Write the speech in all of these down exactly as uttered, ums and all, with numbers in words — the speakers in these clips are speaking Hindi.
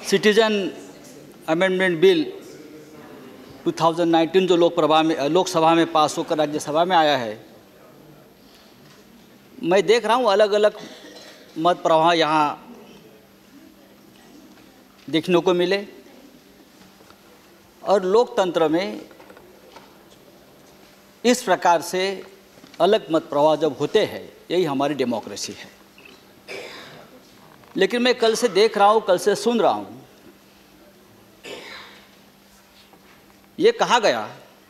सिटीजन अमेंडमेंट बिल दो हज़ार उन्नीस जो लोकसभा में लोकसभा में पास होकर राज्यसभा में आया है, मैं देख रहा हूँ अलग अलग मत प्रवाह यहाँ देखने को मिले। और लोकतंत्र में इस प्रकार से अलग मत प्रवाह जब होते हैं, यही हमारी डेमोक्रेसी है। लेकिन मैं कल से देख रहा हूँ, कल से सुन रहा हूँ, ये कहा गया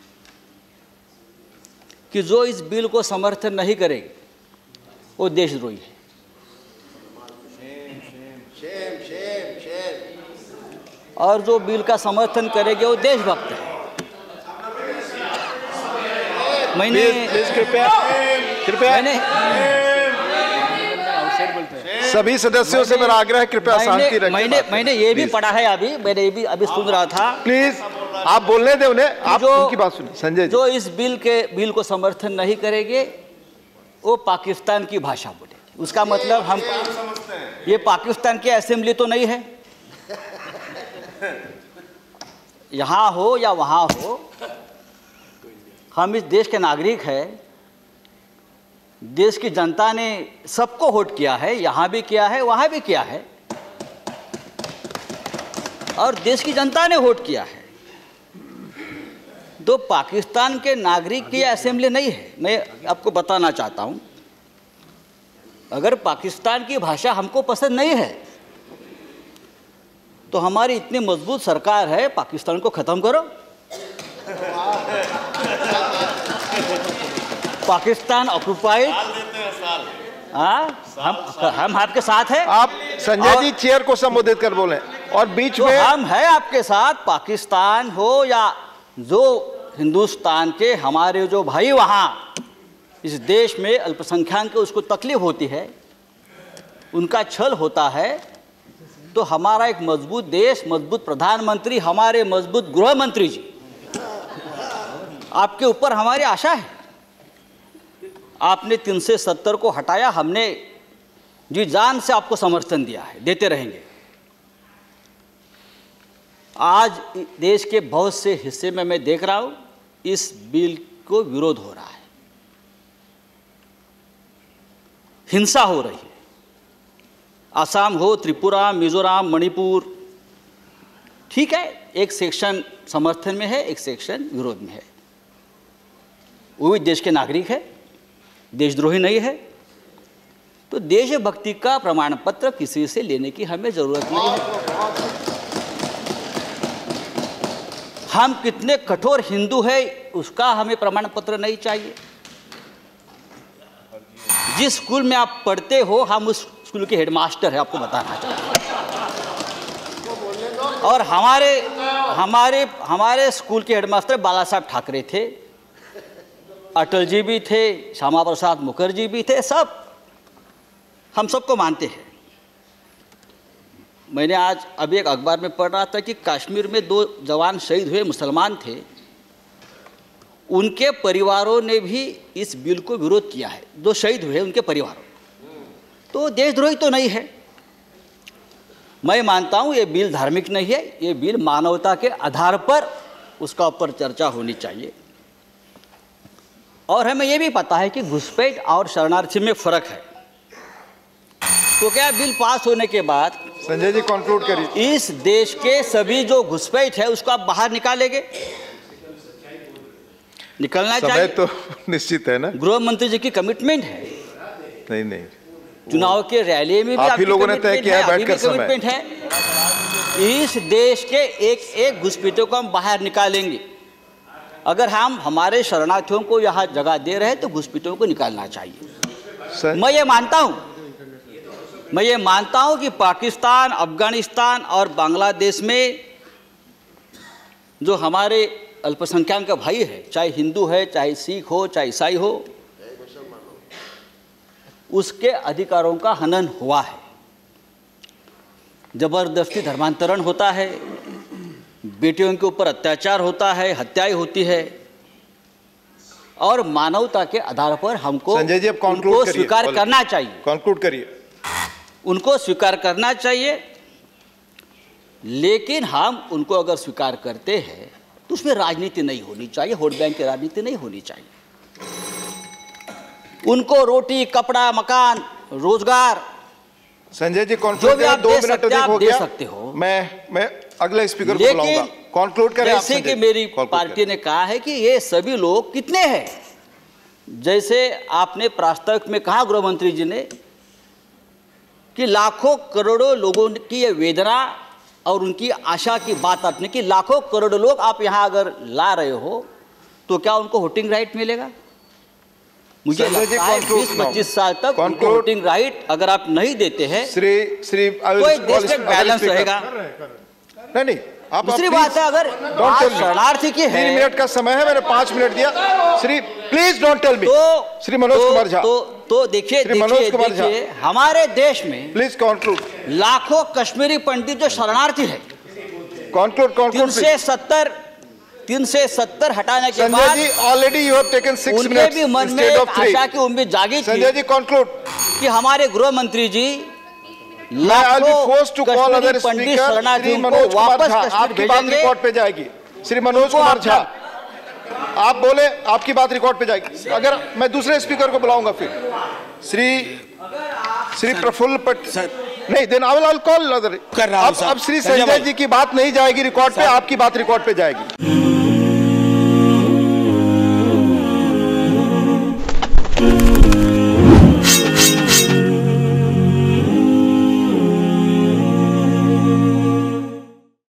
कि जो इस बिल को समर्थन नहीं करेगा वो देशद्रोही है। और जो बिल का समर्थन करेंगे वो देशभक्त है। मैंने कृपया कृपया मैंने सभी सदस्यों से मेरा आग्रह है, कृपया शांति रखें। मैंने मैंने ये भी पढ़ा है, अभी मैंने ये भी अभी सुन रहा था। प्लीज आप बोलने दें उन्हें, आप उनकी बात सुनिए। संजय जी, जो इस बिल के बिल को समर्थन नहीं करेंगे वो पाकिस्तान की भाषा बोलेंगे। उसका मतलब हम ये पाकिस्तान की असेंबली तो नहीं है, यहाँ हो या वहाँ हो, हम इस देश के नागरिक हैं। देश की जनता ने सबको वोट किया है, यहाँ भी किया है, वहाँ भी किया है, और देश की जनता ने वोट किया है। तो पाकिस्तान के नागरिक की असेंबली नहीं है। मैं आपको बताना चाहता हूँ, अगर पाकिस्तान की भाषा हमको पसंद नहीं है तो हमारी इतनी मजबूत सरकार है, पाकिस्तान को ख़त्म करो। पाकिस्तान ऑक्युपाइड, हाँ, हम हम आपके साथ हैं। आप संजय जी चेयर को संबोधित कर बोलें और बीच तो में हम हैं आपके साथ। पाकिस्तान हो या जो हिंदुस्तान के हमारे जो भाई वहाँ इस देश में अल्पसंख्यक के उसको तकलीफ होती है, उनका छल होता है, तो हमारा एक मजबूत देश, मजबूत प्रधानमंत्री, हमारे मजबूत गृह मंत्री जी, आपके ऊपर हमारी आशा है। आपने तीन सौ सत्तर को हटाया, हमने जी जान से आपको समर्थन दिया है, देते रहेंगे। आज देश के बहुत से हिस्से में मैं देख रहा हूँ इस बिल को विरोध हो रहा है, हिंसा हो रही है। असम हो, त्रिपुरा, मिजोरम, मणिपुर, ठीक है, एक सेक्शन समर्थन में है, एक सेक्शन विरोध में है। वो भी देश के नागरिक है, देशद्रोही नहीं है। तो देशभक्ति का प्रमाण पत्र किसी से लेने की हमें जरूरत नहीं है। हम कितने कठोर हिंदू है उसका हमें प्रमाण पत्र नहीं चाहिए। जिस स्कूल में आप पढ़ते हो, हम उस स्कूल के हेडमास्टर है, आपको बताना चाहिए। और हमारे हमारे हमारे स्कूल के हेडमास्टर बाला साहब ठाकरे थे, अटल जी भी थे, श्यामा प्रसाद मुखर्जी भी थे, सब हम सबको मानते हैं। मैंने आज अभी एक अखबार में पढ़ रहा था कि कश्मीर में दो जवान शहीद हुए, मुसलमान थे, उनके परिवारों ने भी इस बिल को विरोध किया है। जो शहीद हुए उनके परिवारों, तो देशद्रोही तो नहीं है। मैं मानता हूँ ये बिल धार्मिक नहीं है, ये बिल मानवता के आधार पर उसका ऊपर चर्चा होनी चाहिए। और हमें ये भी पता है कि घुसपैठ और शरणार्थी में फ़र्क है। तो क्या बिल पास होने के बाद संजय जी कंक्लूड करिए। इस देश के सभी जो घुसपैठ है उसको आप बाहर निकालेंगे? निकलना चाहिए तो निश्चित है ना, गृह मंत्री जी की कमिटमेंट है। नहीं नहीं, चुनाव के रैली में भी आप ही लोगों ने तय किया है, बैठकर समय कमिटमेंट है। इस देश के एक एक घुसपैठियों को हम बाहर निकालेंगे। अगर हम हमारे शरणार्थियों को यहाँ जगह दे रहे हैं तो घुसपैठियों को निकालना चाहिए। मैं ये मानता हूँ मैं ये मानता हूँ कि पाकिस्तान, अफगानिस्तान और बांग्लादेश में जो हमारे अल्पसंख्यक भाई है, चाहे हिंदू है, चाहे सिख हो, चाहे ईसाई हो, उसके अधिकारों का हनन हुआ है। जबरदस्ती धर्मांतरण होता है, बेटियों के ऊपर अत्याचार होता है, हत्याएं होती है, और मानवता के आधार पर हमको संजय जी अब उनको स्वीकार करना चाहिए। कंक्लूड करिए। उनको स्वीकार करना चाहिए। लेकिन हम उनको अगर स्वीकार करते हैं तो उसमें राजनीति नहीं होनी चाहिए, वोट बैंक की राजनीति नहीं होनी चाहिए। उनको रोटी, कपड़ा, मकान, रोजगार, संजय जी जो कॉन्क्लूड भी आप करें, दो दे मिनट सकते अधिक आप हो दे गया। सकते हो। मैं मैं अगले स्पीकर को लेकिन बुलाऊंगा। कॉन्क्लूड करें आप, जैसे संजय कि जी। मेरी conclude पार्टी करें। ने कहा है कि ये सभी लोग कितने हैं, जैसे आपने प्रास्ताविक में कहा गृह मंत्री जी ने कि लाखों करोड़ों लोगों की ये वेदना और उनकी आशा की बात आपने की, लाखों करोड़ों लोग आप यहाँ अगर ला रहे हो तो क्या उनको वोटिंग राइट मिलेगा? मुझे संजय जी, लगता है conclude बीस now. पच्चीस साल तक उनको Conclude. वोटिंग राइट अगर आप नहीं देते हैं श्री श्री I will तो call देश में other बैलेंस speaker. रहेगा। नहीं नहीं आप दूसरी आप बात please है, अगर don't बात tell me. शरणार्थी की है तीन मिनट का समय है, मैंने पांच मिनट दिया। Shri please don't tell me. तो श्री मनोज तो, कुमार झा, तो तो देखिए श्री मनोज देखिए कुमार झा। देखिए हमारे देश में प्लीज कॉन्क्लूड लाखों कश्मीरी पंडित जो शरणार्थी है, कॉन्क्लूड तीन कॉन्क्लूड से सत्तर तीन से सत्तर हटाने के संजय बाद ji already you have taken six उनके मिनट्स भी मन में इंस्टेड एक ऑफ थ्री। आशा की उम्मीद जागी थी संजय जी कॉन्क्लूड। कि हमारे गृह मंत्री जी I'll be लाखों forced to call other Kashmiri Pandit speaker, Shri शरणार्थियों को मनोज कुमार वापस झा, कश्मीर आपकी बात भेजेंगे। रिकॉर्ड पे जाएगी। श्री मनोज उनको कुमार आप- झा, आप बोले, आपकी बात रिकॉर्ड पे जाएगी। अगर मैं दूसरे स्पीकर को बुलाऊंगा फिर श्री श्री प्रफुल्ल पट नहीं then I will call other. कर रहा हूं अब सर। अब श्री संजय संजय भाई। जी की बात नहीं जाएगी रिकॉर्ड पे, आपकी बात रिकॉर्ड पे जाएगी।